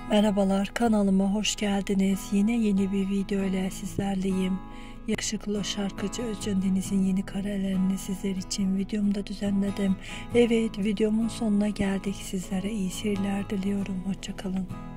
Merhabalar, kanalıma hoş geldiniz. Yine yeni bir video ile sizlerleyim. Yakışıklı şarkıcı Özcan Deniz'in yeni karelerini sizler için videomda düzenledim. Evet, videomun sonuna geldik. Sizlere iyi seyirler diliyorum. Hoşça kalın.